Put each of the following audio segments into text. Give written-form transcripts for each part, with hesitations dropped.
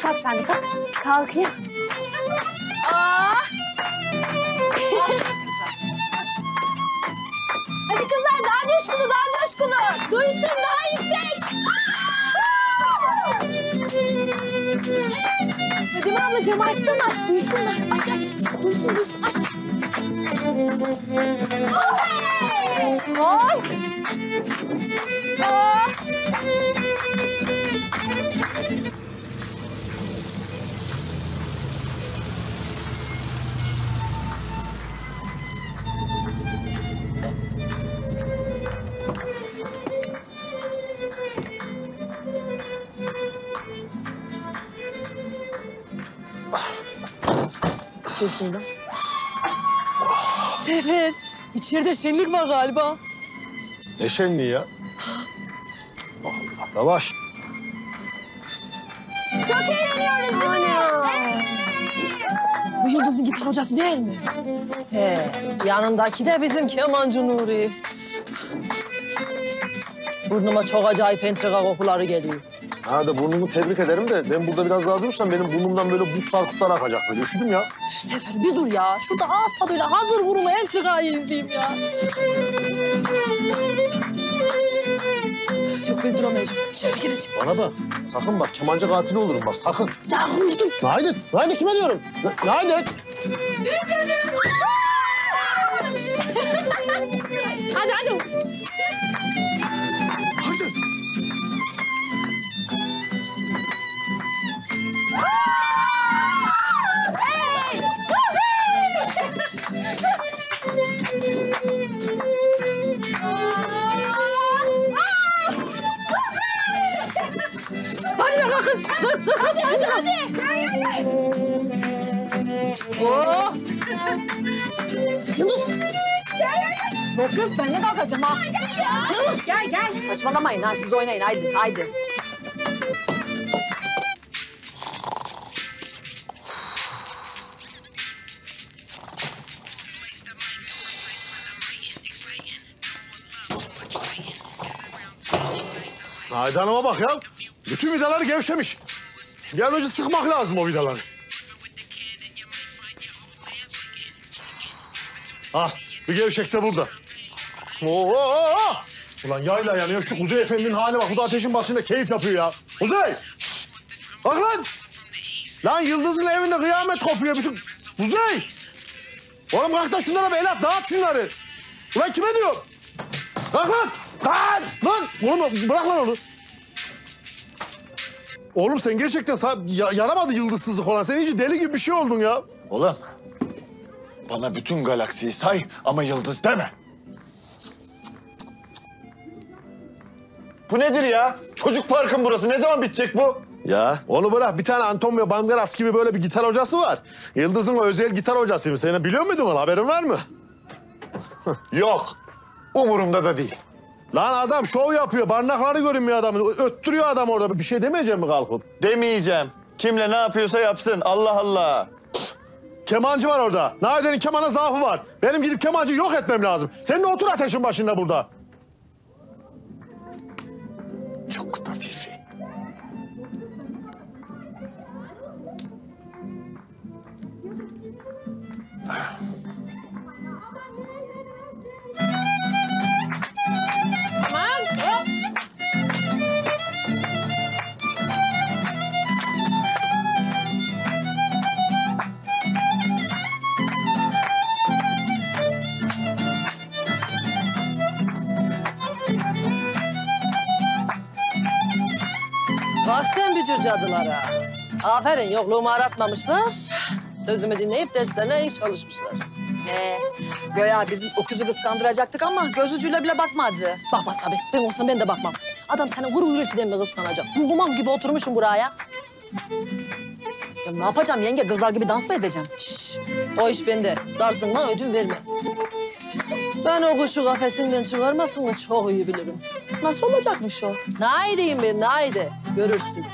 kalk sen de kalk. Kalk ya. Hadi kızlar daha coşkulu, daha coşkulu. Duysun daha yüksek. Hadi ablacığım açsana. Duysunlar. Aç aç. Duysun duysun aç. Oy. Ses neydi? Sefer, içeride şenlik var galiba. Ne şenliği ya? Yavaş. Çok eğleniyoruz değil mi? Bu Yıldız'ın gitar hocası değil mi? He, yanındaki de bizim kemancı Nuri. Burnuma çok acayip entrika kokuları geliyor. Ha da burnumu tebrik ederim de ben burada biraz daha durursam benim burnumdan böyle buz sarkıtlar akacak. Böyle üşüdüm ya. Sefer bir dur ya. Şurada ağız tadıyla hazır vurulu entrikayı izleyeyim ya. Yok ben duramayacağım. İçeri gireceğim. Bana bak. Sakın bak kemancı katili olurum bak sakın. Ya vurdum. Naide, Naide kime diyorum? Naide. Hadi hadi. Haydi. Hadi bakalım kız. Hadi hadi hadi. Oh. Yıldız. Yok kız ben ne kalkacağım ha? Gel gel. Saçmalamayın ha siz oynayın haydi haydi. Naide Hanım'a bak ya. Bütün vidaları gevşemiş. Bir an önce sıkmak lazım o vidaları. Ah, bir gevşek de burada. Oo! Ulan yayla yanıyor. Şu Kuzey Efendi'nin haline bak. Bu da ateşin başında keyif yapıyor ya. Kuzey! Şişt! Bak lan! Lan Yıldız'ın evinde kıyamet kopuyor bütün. Kuzey! Oğlum kalk da şunlara bir el at. Dağıt şunları. Ulan kime diyor? Kalk lan! Lan! Lan! Oğlum bırak lan onu. Oğlum sen gerçekten yaramadı yıldızsızlık olan. Sen iyice deli gibi bir şey oldun ya. Oğlum, bana bütün galaksiyi say ama yıldız deme. Bu nedir ya? Çocuk parkın burası. Ne zaman bitecek bu? Ya onu bırak. Bir tane Antonio Banderas gibi böyle bir gitar hocası var. Yıldız'ın özel gitar hocasıymış. Sen biliyor muydun onu? Haberin var mı? Yok. Umurumda da değil. Lan adam şov yapıyor. Barnakları görünmüyor adamın. Öttürüyor adam orada. Bir şey demeyecek mi kalkıp? Demeyeceğim. Kimle ne yapıyorsa yapsın. Allah Allah. Kemancı var orada. Naide'nin kemana zaafı var. Benim gidip kemancıyı yok etmem lazım. Sen de otur ateşin başında burada. Çok da fifi. Bak sen bücür cadılara. Aferin yokluğumu aratmamışlar. Sözümü dinleyip derslerine iyi çalışmışlar. Göya bizim öküzü kıskandıracaktık ama göz ucuyla bile bakmadı. Bakmaz tabii. Ben olsam ben de bakmam. Adam senin vuru gürültüden mi kıskanacak? Ruhumam gibi oturmuşum buraya. Ya ne yapacağım yenge kızlar gibi dans mı edeceğim? Şş, o iş bende. Darsından ödün verme. Ben o kuşu kafesinden çıkarmasını çok iyi bilirim. Nasıl olacakmış o? Naideyim ben, naide. Görürsün.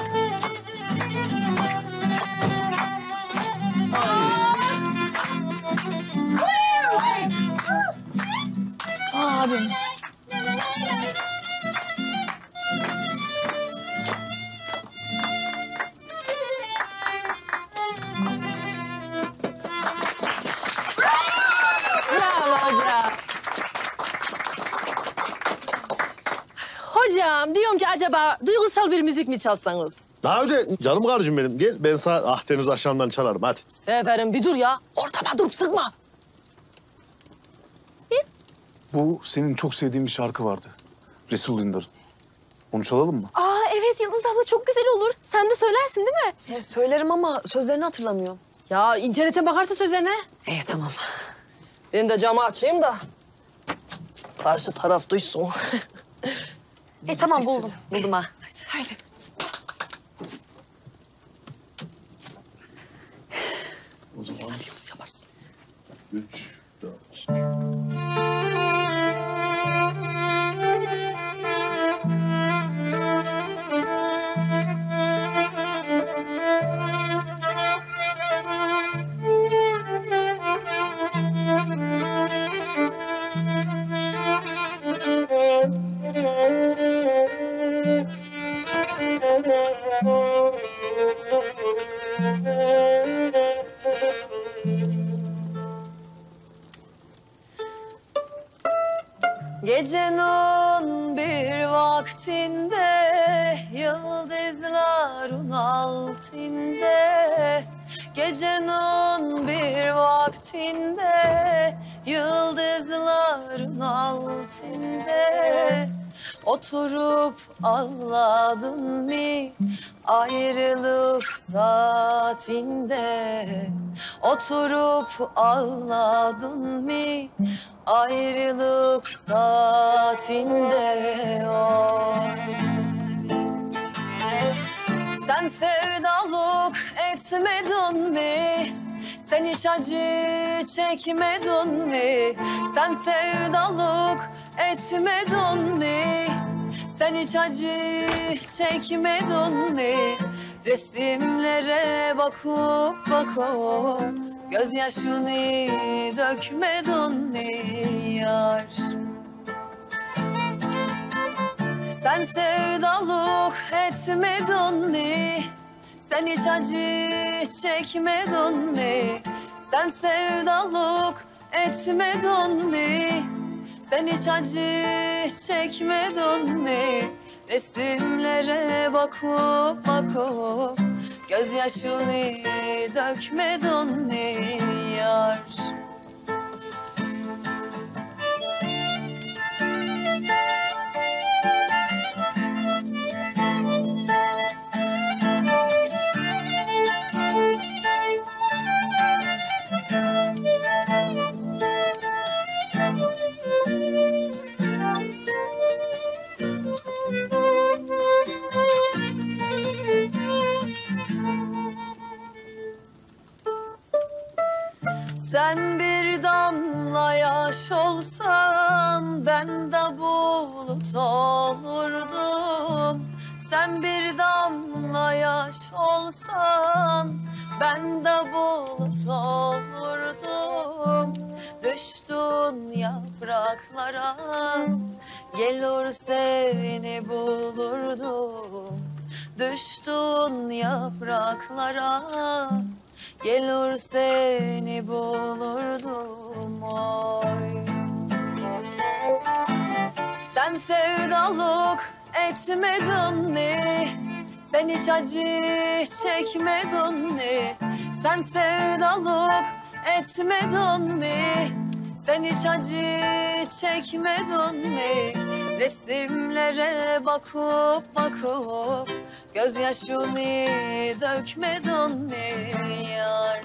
Abim. diyeceğim. Diyorum ki acaba duygusal bir müzik mi çalsanız? Daha öde canım karıcığım benim. Gel ben sana Akdeniz akşamdan çalarım hadi. Seferim bir dur ya. Ortama durup sıkma. Bu senin çok sevdiğin bir şarkı vardı. Resul Dündar'ın. Onu çalalım mı? Aa evet Yıldız abla çok güzel olur. Sen de söylersin değil mi? Söylerim ama sözlerini hatırlamıyorum. Ya internete bakarsa sözlerine. Tamam. Ben de camı açayım da karşı taraf duysun. Tamam buldum. Buldum ha. Haydi. O zaman Hadi yaparsın. 3, 4. Gecenin bir vaktinde yıldızların altında. Gecenin bir vaktinde yıldızların altında. Oturup ağladın mı ayrılık saatinde? Oturup ağladın mı ayrılık saatinde? Oy. Sen sevdalık etmedin mi? Sen hiç acı çekmedin mi? Sen sevdalık etmedin mi? Sen hiç acı çekmedin mi? Resimlere bakıp gözyaşını dökmedin mi yar? Sen sevdalık etmedin mi? Sen hiç acı çekmedin mi? Sen sevdalık etmedin mi? Sen hiç acı çekmedin mi? Resimlere bakıp gözyaşını dökmedin mi yar? Sen bir damla yaş olsan ben de bulut olurdum. Sen bir damla yaş olsan ben de bulut olurdum. Düştün yapraklara gelir seni bulurdum. Düştün yapraklara gelir seni bulurdum oy. Sen sevdalık etmedin mi? Sen hiç acı çekmedin mi? Sen sevdalık etmedin mi? Sen hiç acı çekmedin mi? Resimlere bakıp gözyaşını dökmedin mi yar?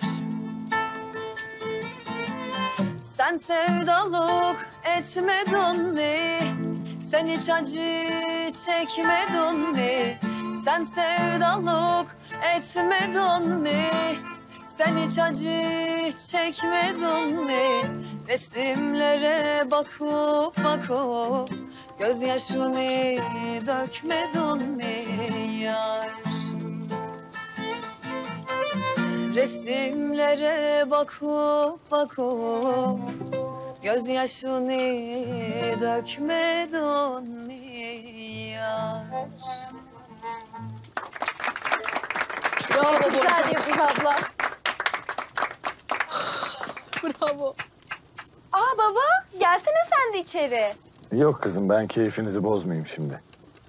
Sen sevdalık etmedin mi? Sen hiç acı çekmedin mi? Sen sevdalık etmedin mi? Sen hiç acı çekmedin mi? Resimlere bakıp gözyaşını dökmedin mi yar? Resimlere bakıp gözyaşını dökmedin mi yar? Bravo Güzel Yıldız abla. Bravo. Aa baba gelsene sen de içeri. Yok kızım ben keyfinizi bozmayayım şimdi.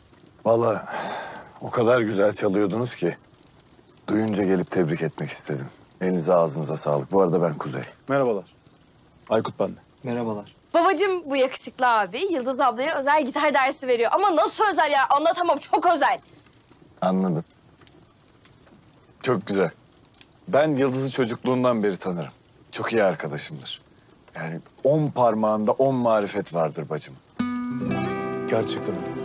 Vallahi o kadar güzel çalıyordunuz ki duyunca gelip tebrik etmek istedim. Elinize ağzınıza sağlık. Bu arada ben Kuzey. Merhabalar. Aykut ben de. Merhabalar. Babacığım bu yakışıklı abi Yıldız ablaya özel gitar dersi veriyor. Ama nasıl özel ya? Anlatamam, çok özel. Anladım. Çok güzel. Ben Yıldız'ı çocukluğundan beri tanırım. Çok iyi arkadaşımdır. Yani 10 parmağında 10 marifet vardır bacım. Gerçekten öyle.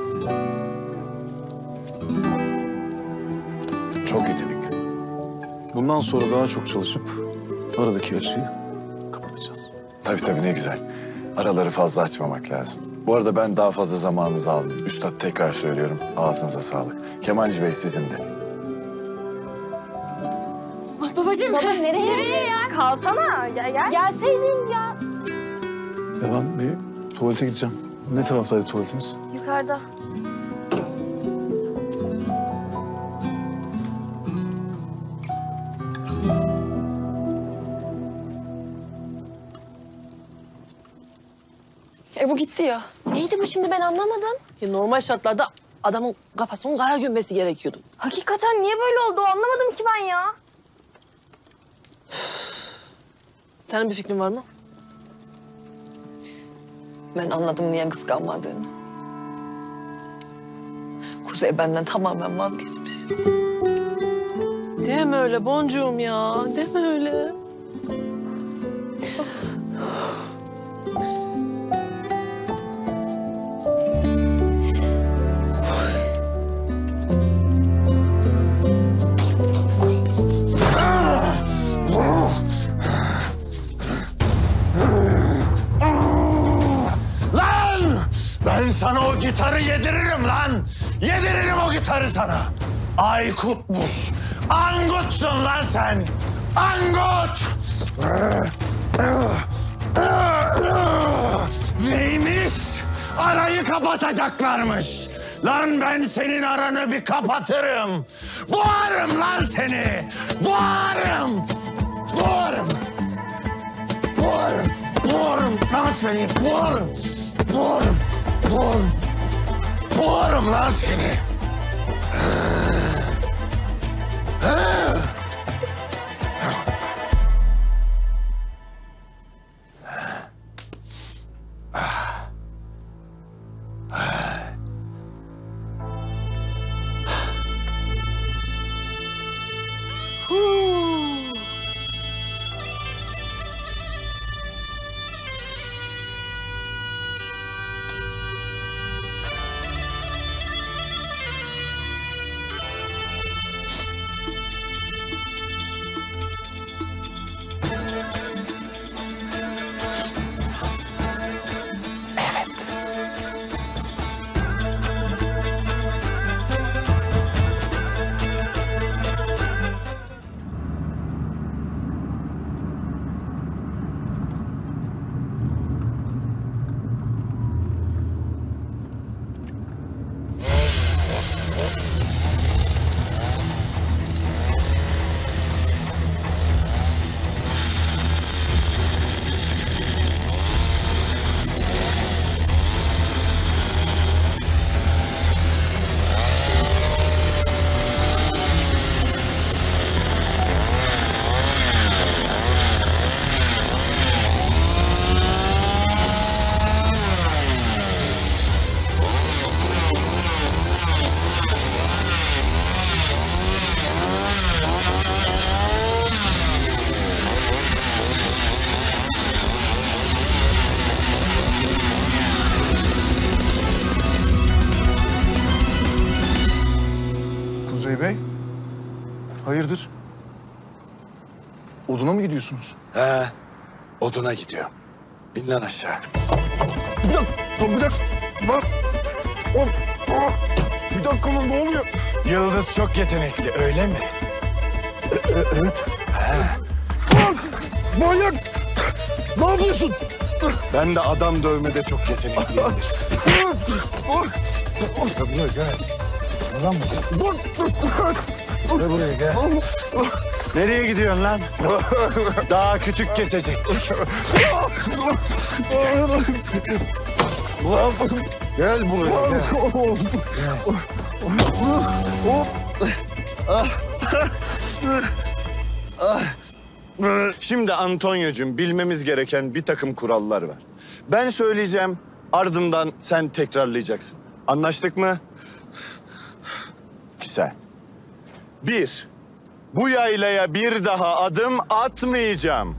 Çok yetenekli. Bundan sonra daha çok çalışıp aradaki açıyı kapatacağız. Tabii ne güzel. Araları fazla açmamak lazım. Bu arada ben daha fazla zamanınızı aldım. Üstad tekrar söylüyorum. Ağzınıza sağlık. Kemancı Bey sizin de. Babacığım. Baba nereye ya? Kalsana. Gel. Gelseydin ya. Ya ben bir tuvalete gideceğim. Ne taraftaydı tuvaletimiz? Yukarıda. Bu gitti ya. Neydi bu şimdi ben anlamadım. Normal şartlarda adamın kafasının kara gömmesi gerekiyordu. Hakikaten niye böyle oldu? Anlamadım ki ben ya. Senin bir fikrin var mı? Ben anladım niye kıskanmadığını. Kuzey benden tamamen vazgeçmiş. Deme öyle boncuğum ya. Deme öyle. Ben sana o gitarı yediririm lan. Yediririm o gitarı sana. Aykut'muş. Angut'sun lan sen. Angut. Neymiş? Arayı kapatacaklarmış. Lan ben senin aranı bir kapatırım. Boğarım lan seni. Boğarım. Boğarım. Boğarım. Boğarım lan seni. Boğarım. Boğarım. Boğarım. Boğarım lan seni. Kuzey Bey, hayırdır? Oduna mı gidiyorsunuz? He. Oduna gidiyorum. İn lan aşağı. Bir dakika. Bak. Bir dakika lan, ne oluyor? Yıldız çok yetenekli öyle mi? Evet. Manyak! Ne yapıyorsun? Ben de adam dövmede çok yetenekliyimdir. Buraya gel. Lan mı? Gel buraya gel. Nereye gidiyorsun lan? Daha kütük kesecektik. Gel buraya. Şimdi Antonio'cum bilmemiz gereken bir takım kurallar var. Ben söyleyeceğim, ardından sen tekrarlayacaksın. Anlaştık mı? Güzel. 1. Bu yaylaya bir daha adım atmayacağım.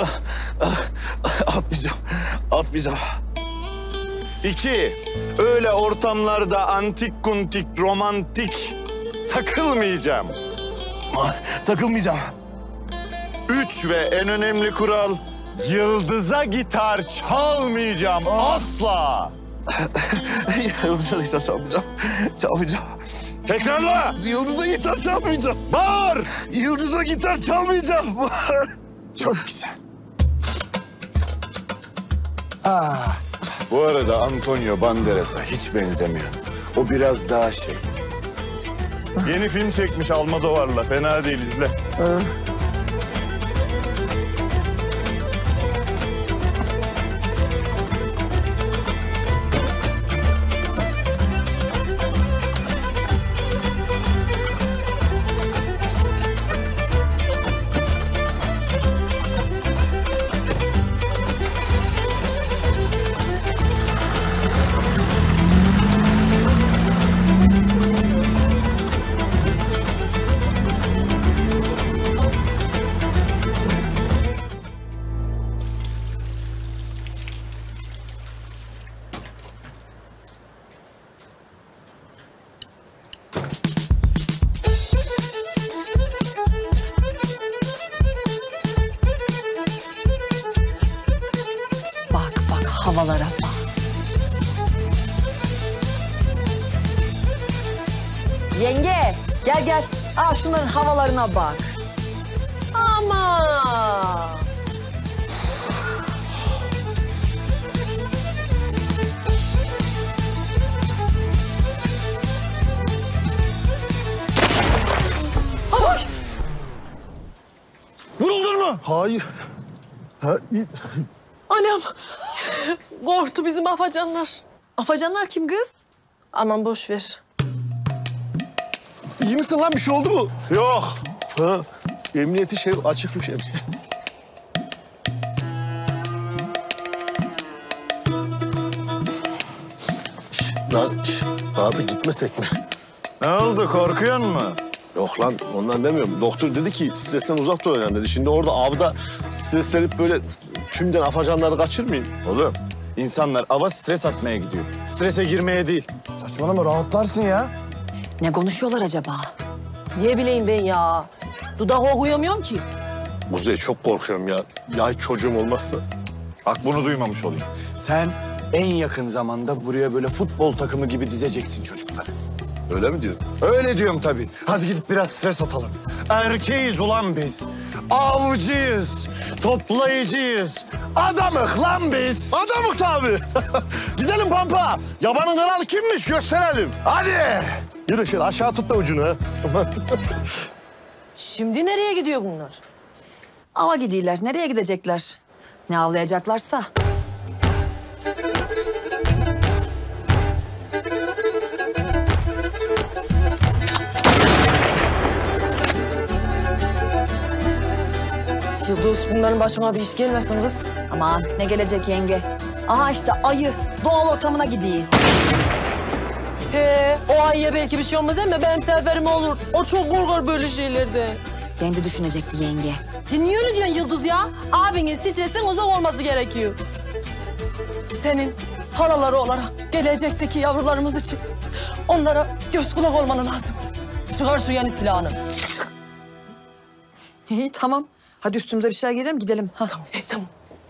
Atmayacağım. 2. Öyle ortamlarda antik kuntik, romantik takılmayacağım. Takılmayacağım. 3 ve en önemli kural, Yıldız'a gitar çalmayacağım asla. Yıldız'a gitar çalmayacağım. Tekrarla. Yıldız'a gitar çalmayacağım. Bağır. Yıldız'a gitar çalmayacağım. Çok güzel. Bu arada Antonio Banderas'a hiç benzemiyor. O biraz daha şey. Yeni film çekmiş Almodovar'la. Fena değil, izle. Bak bak havalara bak. Yenge gel gel. Aa şunların havalarına bak. Ama. Vuruldun mu? Hayır. Anam. Korktu bizim afacanlar. Afacanlar kim kız? Aman boş ver. İyi misin lan? Bir şey oldu mu? Yok. Ha, emniyeti şey açıkmış emniyet. Lan abi gitmesek mi? Ne oldu, korkuyor musun? Yok lan ondan demiyorum. Doktor dedi ki stresten uzak duracaksın dedi. Şimdi orada avda streslenip böyle tümden afacanları kaçırmayayım. Oğlum, insanlar ava stres atmaya gidiyor. Strese girmeye değil. Saçmalama, rahatlarsın ya. Ne konuşuyorlar acaba? Ne bileyim ben ya. Dudak okuyamıyorum ki. Kuzey çok korkuyorum ya. Ya çocuğum olmazsa? Bak bunu duymamış olayım. Sen en yakın zamanda buraya böyle futbol takımı gibi dizeceksin çocukları. Öyle mi diyorsun? Öyle diyorum tabii. Hadi gidip biraz stres atalım. Erkeğiz ulan biz. Avcıyız. Toplayıcıyız. Adamık lan biz. Adamık tabii. Gidelim Pampa. Yabanın kralı kimmiş gösterelim. Hadi. Yürü şöyle aşağı tut da ucunu. Ha. Şimdi nereye gidiyor bunlar? Ava gidiyorlar. Nereye gidecekler? Ne avlayacaklarsa. Yıldız bunların başına bir iş gelmesin kız. Aman ne gelecek yenge? Aha işte ayı doğal ortamına gidiyor. He, o ayıya belki bir şey olmaz ama benim seferim olur. O çok korkar böyle şeylerden. Kendi düşünecekti yenge. Ya niye öyle diyorsun Yıldız ya? Abinin stresten uzak olması gerekiyor. Senin halaları olarak gelecekteki yavrularımız için onlara göz kulak olman lazım. Çıkar şu yeni silahını. İyi tamam. Hadi üstümüze bir şey girelim gidelim. Ha. Tamam.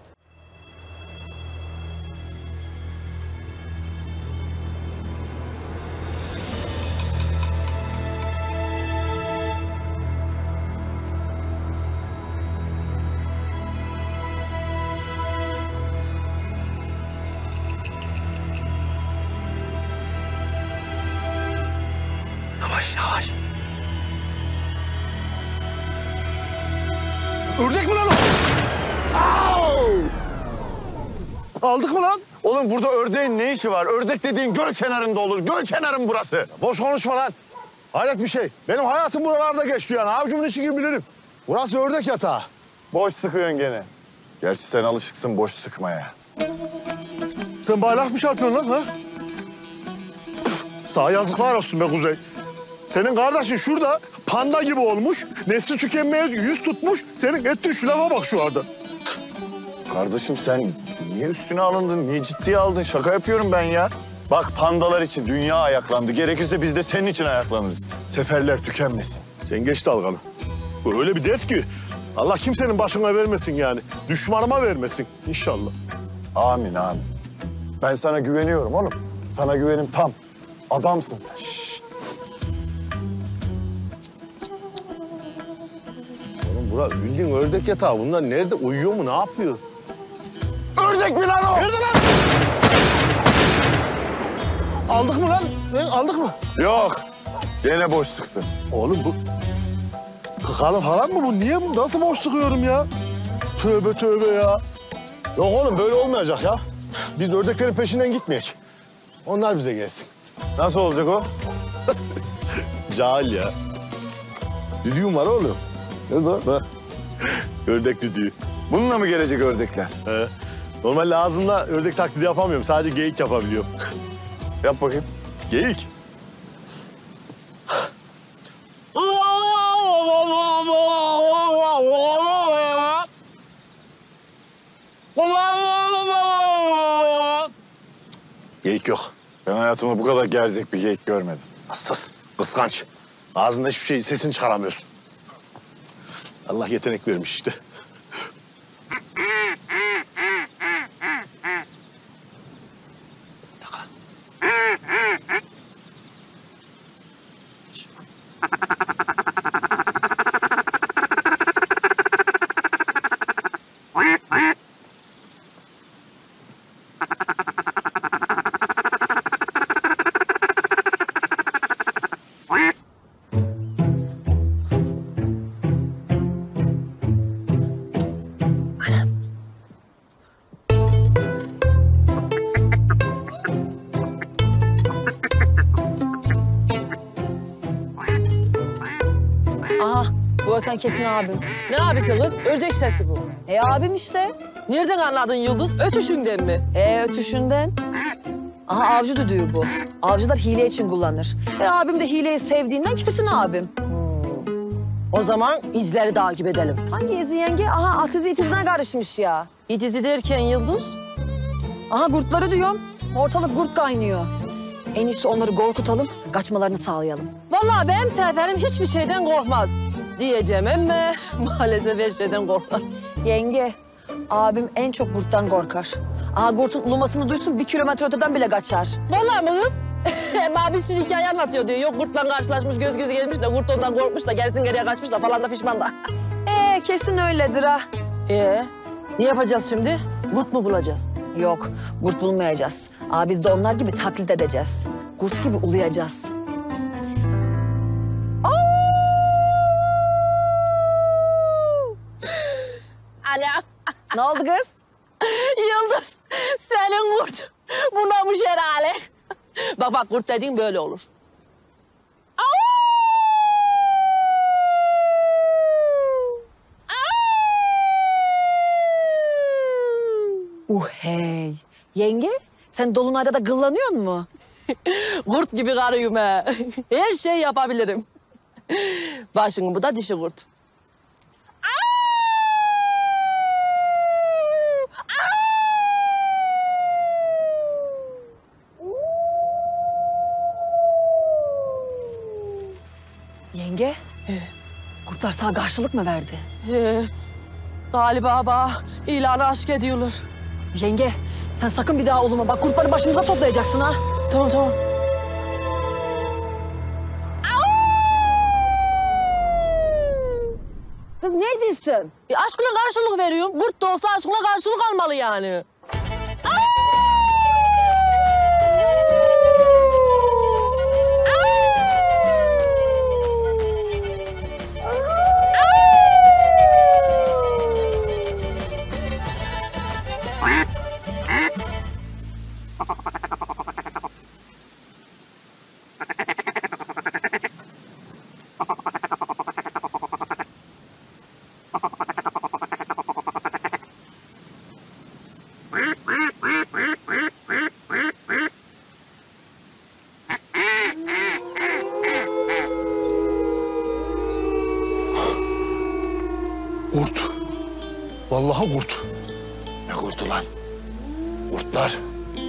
Yavaş. Ördek mi lan o? Au! Aldık mı lan? Oğlum burada ördeğin ne işi var? Ördek dediğin göl kenarında olur. Göl kenarı mı burası? Boş konuşma lan. Hayret bir şey. Benim hayatım buralarda geçti yani. Avucumun içi gibi bilirim. Burası ördek yatağı. Boş sıkıyorsun gene. Gerçi sen alışıksın boş sıkmaya. Sen baylak mı çarpıyorsun lan ha? Sana yazıklar olsun be Kuzey. Senin kardeşin şurada panda gibi olmuş. Nesli tükenmeye yüz tutmuş. Senin ettiğin şu lafa bak şu anda. Kardeşim sen niye üstüne alındın? Niye ciddiye aldın? Şaka yapıyorum ben ya. Bak pandalar için dünya ayaklandı. Gerekirse biz de senin için ayaklanırız. Seferler tükenmesin. Sen geç dalgalı. Bu öyle bir dert ki Allah kimsenin başına vermesin yani. Düşmanıma vermesin inşallah. Amin amin. Ben sana güveniyorum oğlum. Sana güvenim tam. Adamsın sen. Oğlum bura bildiğin ördek yatağı. Bunlar nerede? Uyuyor mu? Ne yapıyor? Ördek mi lan o? Nerede lan? Aldık mı lan? Aldık mı? Yok. Gene boş sıktın. Oğlum bu... Kıkalı falan mı bu? Niye bu? Nasıl boş sıkıyorum ya? Tövbe tövbe ya. Yok oğlum böyle olmayacak ya. Biz ördeklerin peşinden gitmeyek. Onlar bize gelsin. Nasıl olacak o? Cahil ya. Düdüğüm var oğlum. Nerede o? Ha. Ördek düdüğü. Bununla mı gelecek ördekler? He. Normalde ağzımla ördek taklidi yapamıyorum. Sadece geyik yapabiliyorum. Yap bakayım. Geyik. Geyik yok. Ben hayatımda bu kadar gerzek bir geyik görmedim. Hassas, kıskanç. Ağzında hiçbir şey, sesini çıkaramıyorsun. Allah yetenek vermiş işte. Aha bu öten kesin abim. Ne abisi kız? Ördek sesi bu. Abim işte. Nereden anladın Yıldız? Ötüşünden mi? Ötüşünden. Aha avcı düdüğü bu. Avcılar hile için kullanır. Abim de hileyi sevdiğinden kesin abim. O zaman izleri takip edelim. Hangi izi yenge? Aha at izi it izine karışmış ya. İcizi derken Yıldız? Aha kurtları diyorum. Ortalık kurt kaynıyor. En iyisi onları korkutalım, kaçmalarını sağlayalım. Vallahi benim seferim hiçbir şeyden korkmaz diyeceğim ama maalesef her şeyden korkar. Yenge, abim en çok kurttan korkar. Aha kurtun ulumasını duysun 1 kilometre öteden bile kaçar. Vallahi mi kız? Hem bir sürü hikaye anlatıyor diyor. Yok kurtla karşılaşmış, göz göze gelmiş de kurt ondan korkmuş da gelsin geriye kaçmış da falan da pişman da. Kesin öyledir ha. Ne yapacağız şimdi? Kurt mu bulacağız? Yok, kurt bulmayacağız. Biz de onlar gibi taklit edeceğiz. Kurt gibi uluyacağız. Ana! Ne oldu kız? Yıldız, senin kurt bunamış herhalde. Bak kurt dediğin böyle olur. Hey. Yenge, sen dolunayda da gıllanıyor mu? Kurt gibi karıyım he. Her şey yapabilirim. Başın bu da dişi kurt. Yenge, kurtlar sana karşılık mı verdi? Galiba ilanı aşk ediyorlar. Yenge, sen sakın bir daha oluma. Bak kurtları başımıza toplayacaksın ha. Tamam. Kız neredesin? Aşkına karşılık veriyorum. Kurt da olsa aşkına karşılık almalı yani. Kurt. Vallahi kurt. Ne kurdu lan? Kurtlar.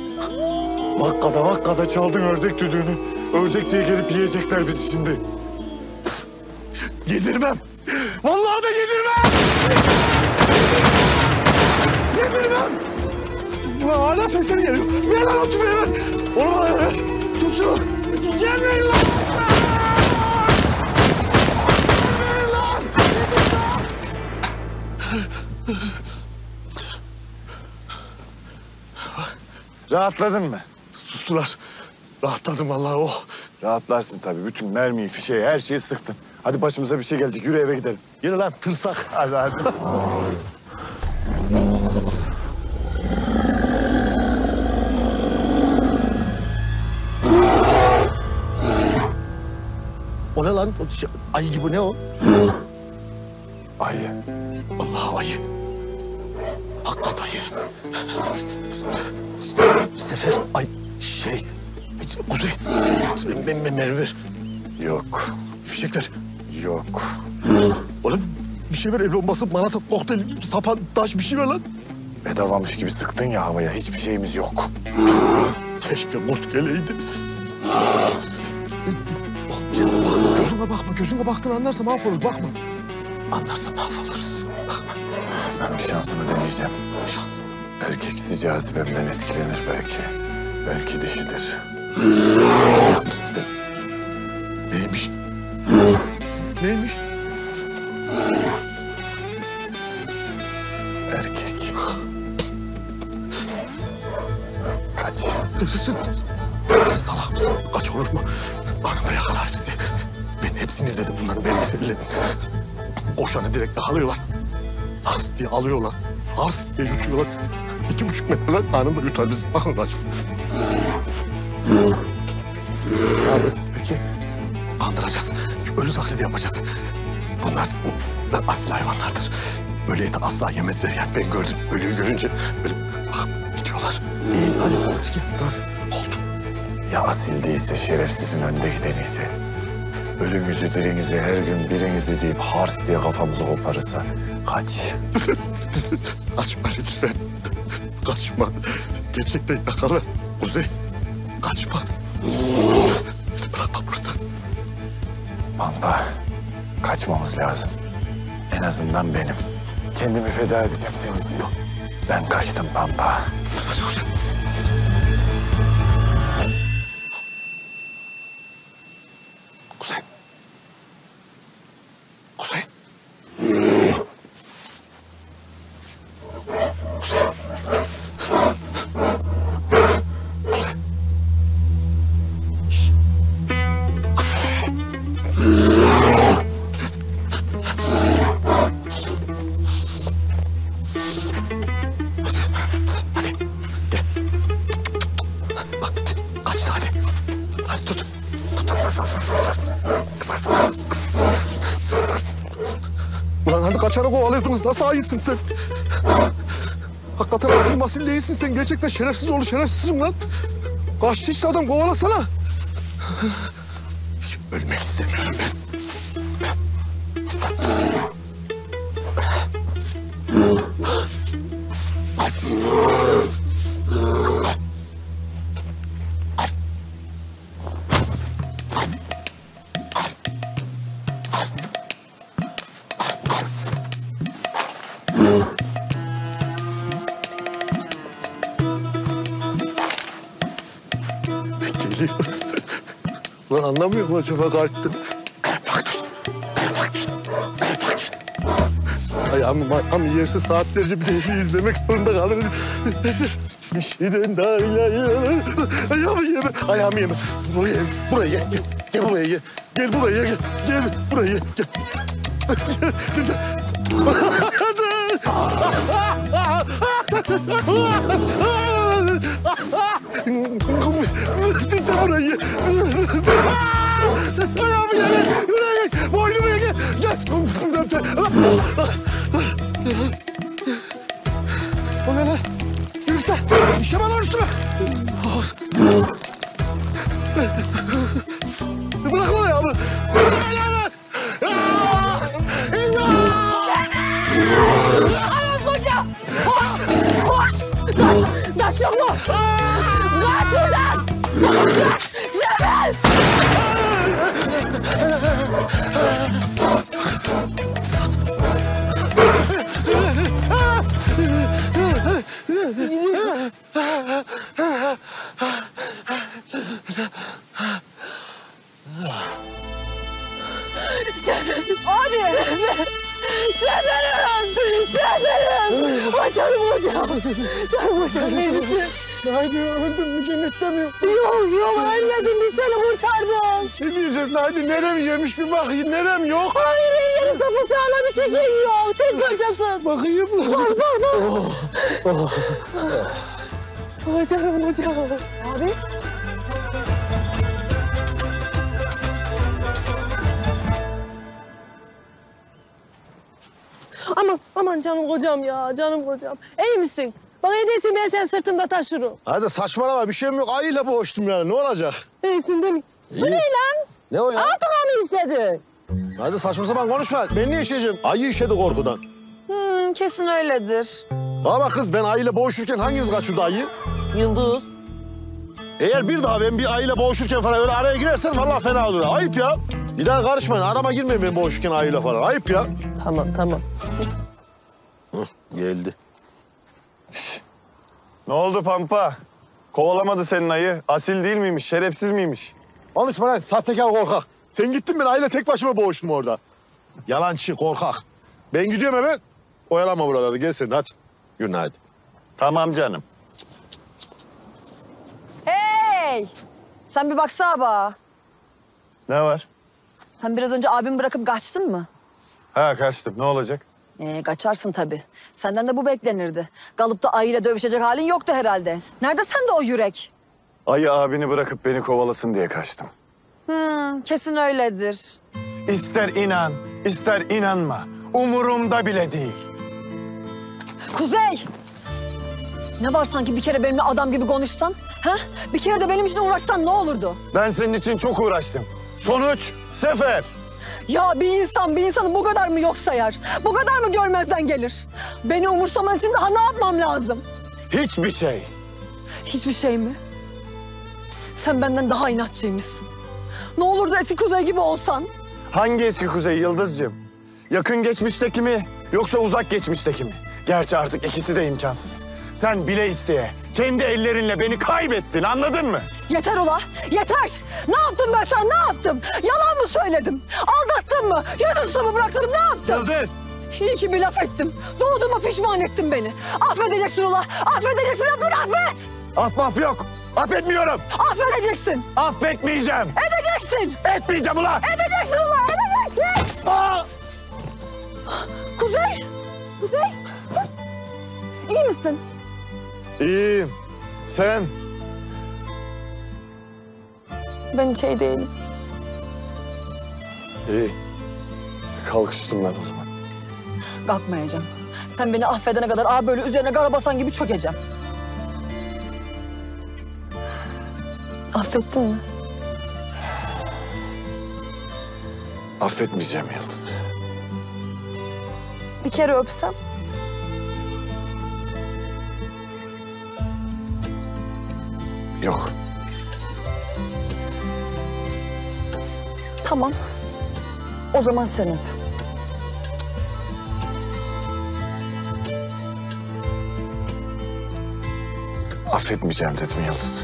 Vakkada çaldın ördek düdüğünü. Ördek diye gelip yiyecekler bizi şimdi. Yedirmem. Vallahi da yedirmem. Yedirmem. Ulan hala sesler geliyor. Ver lan o tüfeği ver. Onu bana ver. Tut şunu. Gelmeyin lan. Gelmeyin lan. Rahatladın mı? Sustular. Rahatladım vallahi oh. Rahatlarsın tabii. Bütün mermiyi, fişeği, her şeyi sıktın. Hadi başımıza bir şey gelecek. Yürü eve gidelim. Yürü lan tırsak. Hadi hadi. O ne lan? Ayı gibi ne o? Ayı. Vallahi ayı. Hakikat ayı. Sefer ay Kuzey. Mermi ver. Yok. Fişek ver. Yok. Oğlum bir şey ver el bombası, manat, kokteyl, sapan, taş bir şey ver lan. Bedavamış gibi sıktın ya havaya. Hiçbir şeyimiz yok. Keşke kurt geleydi. Bakma, gözüne bakma. Gözüne baktığını anlarsa mahvolur. Bakma. Anlarsa mahvoluruz. Bakma. Ben bir şansımı deneyeceğim. Erkeksi cazibemden etkilenir belki. Belki dişidir. Ne yapmışsın sen? Neymiş? Neymiş? Erkek. Kaç. Salak mısın? Kaç olur mu? Anında yakalar bizi. Ben hepsini izledim bunların belgesellerini. Koşanı direkt yakalıyorlar. Hars diye alıyorlar. Hars diye yutuyorlar. 2,5 metre anında yutar bizi. Bakın kaç. Ne yapacağız peki? Kandıracağız. Ölü taklidi yapacağız. Bunlar asil hayvanlardır. Ölü eti asla yemezler yani. Ben gördüm. Ölüyü görünce böyle bakıp gidiyorlar. İyi hadi gel. Dur. Oldu. Ya asil değilse, şerefsizin önde giden ise... ...ölünüzü dirinize her gün birinizi deyip hars diye kafamızı koparırsa... ...kaç. Kaçma lütfen. Kaçma. Gerçekten yakalar. Kuzey. Kaçma. Beni bırakma burada. Pampa, kaçmamız lazım. En azından benim. Kendimi feda edeceğim senin için. Ben kaçtım Pampa. Hadi oradan. Kuzey. Kuzey. Hadi gel. Bak kaç hadi. Hadi tut. Tut. Ulan hani kaçarak kovalıyordunuz. Nasıl ayısın sen? Hakikaten asil masil değilsin sen. Gerçekten şerefsiz oğlu şerefsizsin lan. Kaçtı işte adam kovalasana. Ölmek istemiyorum ben. Geliyor. Lan anlamıyor mu acaba kalktı? Ayağımı yerse saatlerce bir de izlemek zorunda kalırım. Şişiden daha ayağımı yeme. Ayağımı yeme. Buraya gel. Gel buraya gel. Gel buraya gel. Gel buraya gel. Tutacağım burayı. Sen ayağımı yere. Buraya gel. Boynumu ye. Gel. O ne lan? Yürüte. İşeme lan üstüme. Bırak lan ayağımı. Bırak ayağımı. İmdat! Kaç şuradan! Sefer! Seferim! Ay canım hocam! Canım hocam iyi misin? Haydi öldüm mü cennette mi? Yok ölmedim biz seni kurtardık. Ne diyeceğim Haydi nerem yemiş bir bakayım nerem yok. Hayır yeri sapasağlam hiçbir şey yok. Tek parçası. Bakayım. Bak. Ay canım hocam. Abi. Aman canım kocam ya canım kocam. İyi misin? Bak edeysin ben seni sırtımda taşırım. Hadi saçmalama bir şeyim yok. Ayıyla boğuştum yani ne olacak? İyisin değil mi? Bu ne lan? Ne o ya? Altıma mı işedi? Hadi saçma sapan konuşma. Ben niye işeyeceğim? Ayı işedi korkudan. Kesin öyledir. Ama kız ben ayıyla boğuşurken hanginiz kaçırdı ayı? Yıldız. Eğer bir daha ben bir ayıyla boğuşurken falan öyle araya girersen vallahi fena olur. Ayıp ya. Bir daha karışmayın. Arama girmeyin ben boğuşurken ayıyla falan. Ayıp ya. Tamam. Geldi. Ne oldu Pampa? Kovalamadı senin ayı. Asil değil miymiş, şerefsiz miymiş? Konuşma lan sahtekar korkak. Sen gittin ben ayıyla tek başıma boğuştum orada. Yalancı korkak. Ben gidiyorum eve. Oyalama buralarda. Gel sen de hadi. Yürü hadi. Tamam canım. Hey! Sen bir baksana bana. Ne var? Sen biraz önce abimi bırakıp kaçtın mı? Ha kaçtım. Ne olacak? Kaçarsın tabii. Senden de bu beklenirdi. Kalıp da ayıyla dövüşecek halin yoktu herhalde. Nerede sende o yürek? Ayı abini bırakıp beni kovalasın diye kaçtım. Kesin öyledir. İster inan, ister inanma. Umurumda bile değil. Kuzey! Ne var sanki bir kere benimle adam gibi konuşsan? Ha? Bir kere de benim için uğraşsan ne olurdu? Ben senin için çok uğraştım. Sonuç, sefer. Ya bir insan bir insanı bu kadar mı yok sayar? Bu kadar mı görmezden gelir? Beni umursaman için daha ne yapmam lazım? Hiçbir şey. Hiçbir şey mi? Sen benden daha inatçıymışsın. Ne olurdu eski Kuzey gibi olsan? Hangi eski Kuzey Yıldızcığım? Yakın geçmişteki mi yoksa uzak geçmişteki mi? Gerçi artık ikisi de imkansız. Sen bile isteye kendi ellerinle beni kaybettin, anladın mı? Yeter ula, yeter! Ne yaptım ben sana, ne yaptım? Yalan mı söyledim? Aldattın mı? Yüzüstü mü bıraktım, ne yaptım? Yıldız! İyi ki bir laf ettim. Doğduğuma pişman ettin beni. Affedeceksin ula, affedeceksin, affet! Af maf yok. Affetmiyorum. Affedeceksin, Affetmeyeceğim. edeceksin! Etmeyeceğim ulan. Edeceksin ula, edeceksin! Aa! Kuzey! Kuzey! İyi misin? İyiyim. Sen? Ben hiç iyi değilim. İyi. Kalk üstümden o zaman. Kalkmayacağım. Sen beni affedene kadar böyle üzerine kara basan gibi çökeceğim. Affettin mi? Affetmeyeceğim Yıldız. Bir kere öpsem? Yok. Tamam. O zaman sen öp. Affetmeyeceğim dedim Yıldız.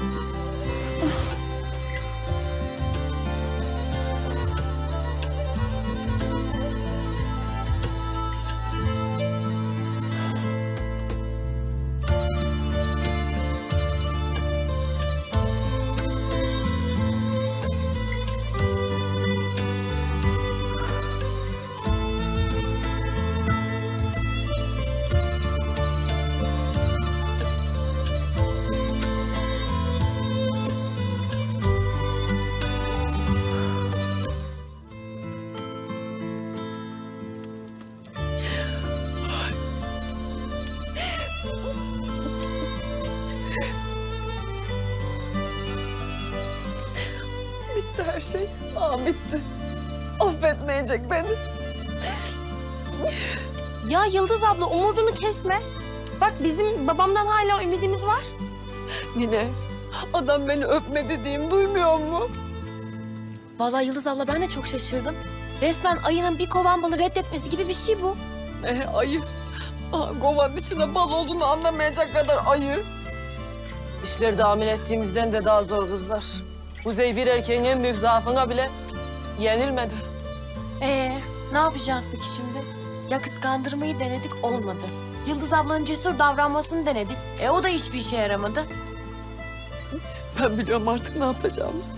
Bitti her şey. Bitti. Affetmeyecek beni. Ya Yıldız abla umudunu kesme. Bak bizim babamdan hala ümidimiz var. Mine, adam beni öpme dediğim duymuyor mu? Vallahi Yıldız abla ben de çok şaşırdım. Resmen ayının bir kovan balı reddetmesi gibi bir şey bu. Ayı. Kovanın içinde bal olduğunu anlamayacak kadar ayı. İşleri tahmin ettiğimizden de daha zor kızlar. Kuzey bir erkeğin en büyük zaafına bile yenilmedi. Ne yapacağız peki şimdi? Ya kıskandırmayı denedik olmadı. Yıldız ablanın cesur davranmasını denedik. O da hiçbir işe yaramadı. Ben biliyorum artık ne yapacağımızı.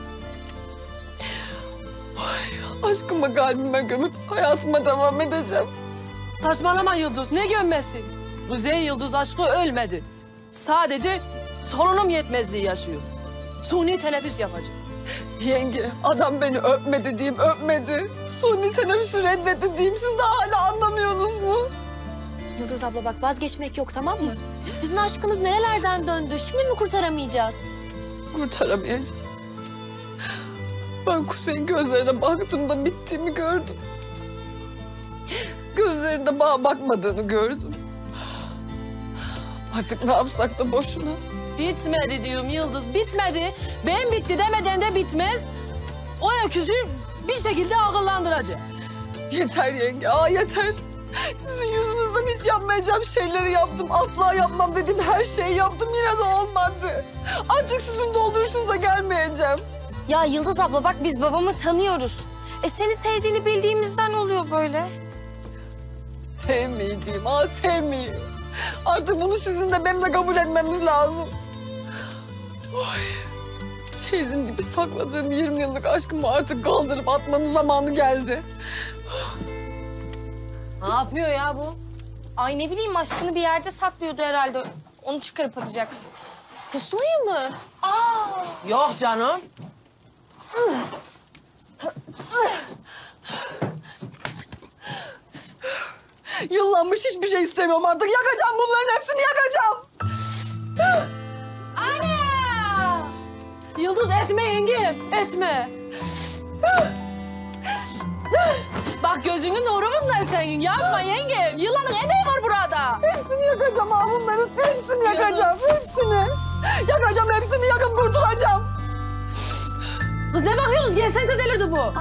Ay, aşkımı kalbime gömüp hayatıma devam edeceğim. Saçmalama Yıldız, ne gömmesi? Kuzey Yıldız aşkı ölmedi. Sadece solunum yetmezliği yaşıyor. Suni teneffüs yapacağız. Yenge, adam beni öpme dediğim öpmedi. Suni teneffüsü reddetti dediğim siz de hala anlamıyorsunuz mu? Yıldız abla bak vazgeçmek yok tamam mı? Sizin aşkınız nerelerden döndü? Şimdi mi kurtaramayacağız? Kurtaramayacağız. Ben Kuzey'in gözlerine baktığımda bittiğimi gördüm. Gözlerinde bana bakmadığını gördüm. Artık ne yapsak da boşuna. Bitmedi diyorum Yıldız, bitmedi. Ben bitti demeden de bitmez. O öküzü bir şekilde akıllandıracağız. Yeter yenge, yeter. Sizin yüzünüzden hiç yapmayacağım şeyleri yaptım. Asla yapmam dediğim her şeyi yaptım. Yine de olmadı. Artık sizin dolduruşunuza gelmeyeceğim. Ya Yıldız abla bak biz babamı tanıyoruz. Seni sevdiğini bildiğimizden oluyor böyle. Sevmeyeyim, sevmeyeyim. Artık bunu sizin de benim de kabul etmemiz lazım. Oy. Çeyizim gibi sakladığım 20 yıllık aşkımı artık kaldırıp atmanın zamanı geldi. Ne yapıyor ya bu? Ay ne bileyim aşkını bir yerde saklıyordu herhalde. Onu çıkarıp atacak. Pusulayı mı? Yok canım. Yıllanmış hiçbir şey istemiyorum artık. Yakacağım bunların hepsini yakacağım. Yıldız etme yenge, etme. Bak gözünün nuru bunlar senin. Yapma yenge. Yılanın emeği var burada. Hepsini yakacağım bunların. Hepsini yakacağım. Hepsini. Yakacağım hepsini yakıp kurtulacağım. Kız ne bakıyorsunuz? Gelsene de delirdi bu.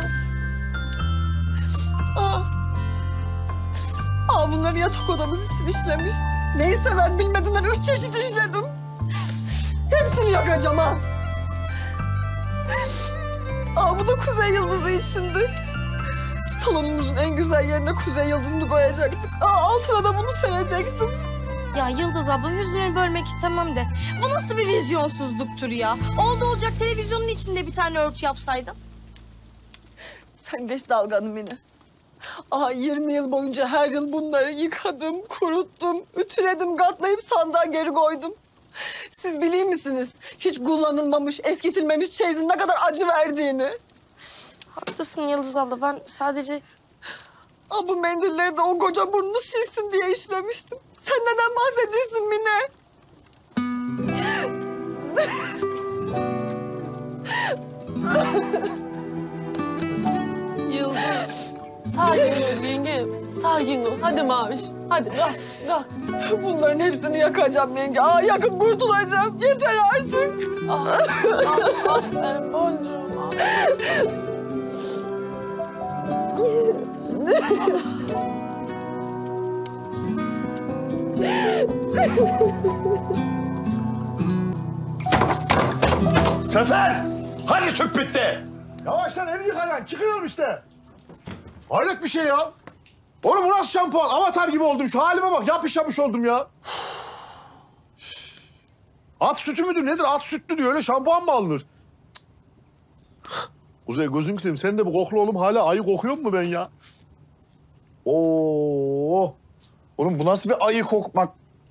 Bunları yatak odamız için işlemiştim. Neyi sever bilmediğinden 3 çeşit işledim. Hepsini yakacağım bu da Kuzey Yıldızı içindi. Salonumuzun en güzel yerine Kuzey Yıldızı'nı koyacaktık. Altına da bunu serecektim. Ya Yıldız abla yüzünü bölmek istemem de. Bu nasıl bir vizyonsuzluktur ya? Oldu olacak televizyonun içinde bir tane örtü yapsaydın. Sen geç dalganım yine. 20 yıl boyunca her yıl bunları yıkadım, kuruttum, ütüledim, katlayıp sandığa geri koydum. Siz biliyor musunuz hiç kullanılmamış, eskitilmemiş çeyizin ne kadar acı verdiğini? Haklısın Yıldız abla ben sadece... Bu mendilleri de o koca burnunu silsin diye işlemiştim. Sen neden bahsediyorsun Mine? Yıldız. Sakin ol yenge. Sakin ol. Hadi Maviş. Hadi kalk kalk. Bunların hepsini yakacağım yenge. Yakıp kurtulacağım. Yeter artık. Aferin boncuğum. Sefer! Hani tüp bitti? Yavaştan ev yıkaran çıkıyorum işte. Hayret bir şey ya. Oğlum bu nasıl şampuan? Avatar gibi oldum. Şu halime bak. Yapış yapış oldum ya. At sütü müdür nedir? At sütlü diyor. Öyle şampuan mı alınır? Kuzey gözünü seveyim. Senin de bu koklu oğlum hala ayı kokuyor mu ben ya? Oo. Oğlum bu nasıl bir ayı kokmak?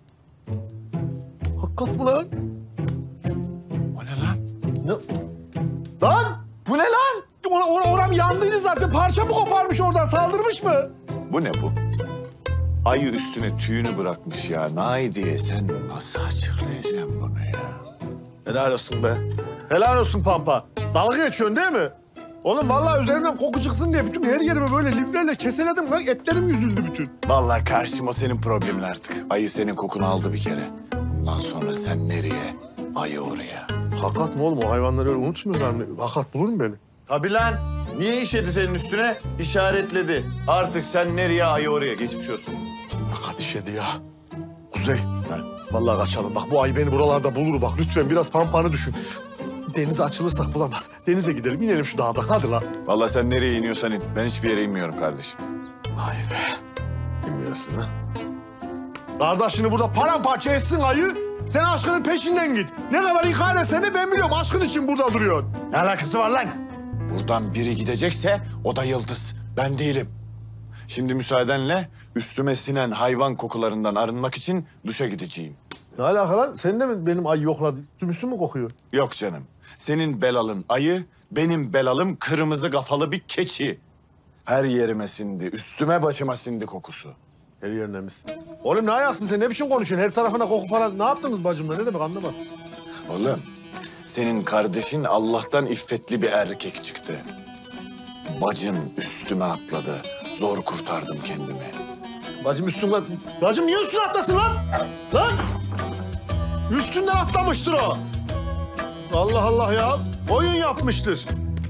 Hakikat mı lan? O ne lan? Ne? Lan! Bu ne lan? Oram yandıydı zaten. Parça mı koparmış oradan? Saldırmış mı? Bu ne bu? Ayı üstüne tüyünü bırakmış ya. Naidiye sen nasıl açıklayacaksın bunu ya? Helal olsun be. Helal olsun Pampa. Dalga geçiyorsun değil mi? Oğlum vallahi üzerimden koku çıksın diye bütün her yerimi böyle liflerle keseledim. Lan etlerim yüzüldü bütün. Vallahi karşıma senin problemin artık. Ayı senin kokunu aldı bir kere. Bundan sonra sen nereye, ayı oraya. Hakikat mi oğlum? O hayvanları öyle unutmuyorlar mı? Hakikat bulur mu beni? Tabii lan. Niye işedi senin üstüne? İşaretledi. Artık sen nereye, ayı oraya. Geçmiş olsun. Hakikat işedi ya. Kuzey. Vallahi kaçalım. Bak bu ayı beni buralarda bulur bak. Lütfen biraz pampanı düşün. Denize açılırsak bulamaz. Denize gidelim, inelim şu dağdan. Hadi lan. Vallahi sen nereye iniyorsan in. Ben hiçbir yere inmiyorum kardeşim. Vay be. Bilmiyorsun ha. Kardeşini burada paramparça etsin ayı. Sen aşkının peşinden git. Ne kadar ihale seni ben biliyorum. Aşkın için burada duruyor. Ne alakası var lan? Buradan biri gidecekse o da Yıldız. Ben değilim. Şimdi müsaadenle üstüme sinen hayvan kokularından arınmak için duşa gideceğim. Ne alaka lan? Sen de mi benim ayı yokladın? Üstüm mü kokuyor? Yok canım. Senin belalın ayı, benim belalım kırmızı kafalı bir keçi. Her yerime sindi, üstüme başıma sindi kokusu. Her yerine misin? Oğlum ne ayaksın sen? Ne biçim konuşuyorsun? Her tarafına koku falan. Ne yaptınız bacımla? Ne demek anlamadım. Oğlum, senin kardeşin Allah'tan iffetli bir erkek çıktı. Bacın üstüme atladı. Zor kurtardım kendimi. Bacım üstünden... Bacım niye üstüne atlasın lan? Lan! Üstünden atlamıştır o. Allah Allah ya. Oyun yapmıştır.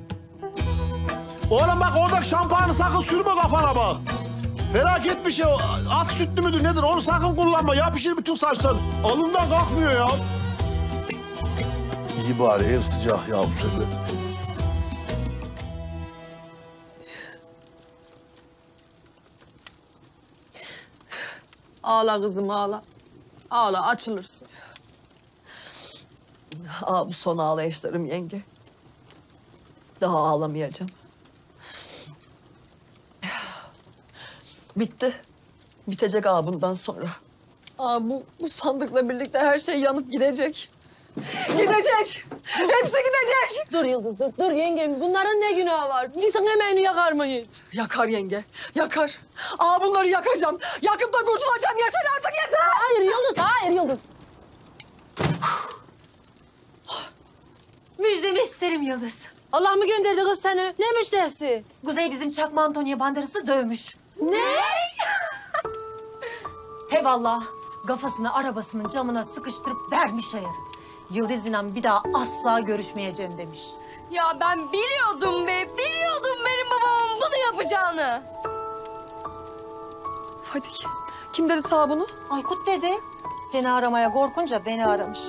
Oğlum bak orada şampuanı sakın sürme kafana bak. Felaket bir şey o. At sütlü müdür nedir? Onu sakın kullanma. Yapışır bütün saçlar. Alından kalkmıyor ya. İyi bari ev sıcak ya bu sefer. Ağla kızım ağla. Ağla açılırsın. Bu son ağlayışlarım yenge. Daha ağlamayacağım. Bitti. Bitecek bundan sonra. Bu sandıkla birlikte her şey yanıp gidecek. Gidecek. Hepsi gidecek. Dur Yıldız dur yengem. Bunların ne günahı var? İnsan emeğini yakar mı hiç? Yakar yenge. Yakar. Bunları yakacağım. Yakıp da kurtulacağım. Yeter artık yeter. Hayır Yıldız, hayır Yıldız. Müjdemi isterim Yıldız. Allah mı gönderdi kız seni? Ne müjdesi? Kuzey bizim Çakma Antonio Banderas'ı dövmüş. Ne? He valla kafasını arabasının camına sıkıştırıp vermiş ayarı. Yıldız inan bir daha asla görüşmeyeceğim demiş. Ya ben biliyordum be. Biliyordum benim babamın bunu yapacağını. Hadi. Kim dedi sağ bunu? Aykut dedi. Seni aramaya korkunca beni aramış.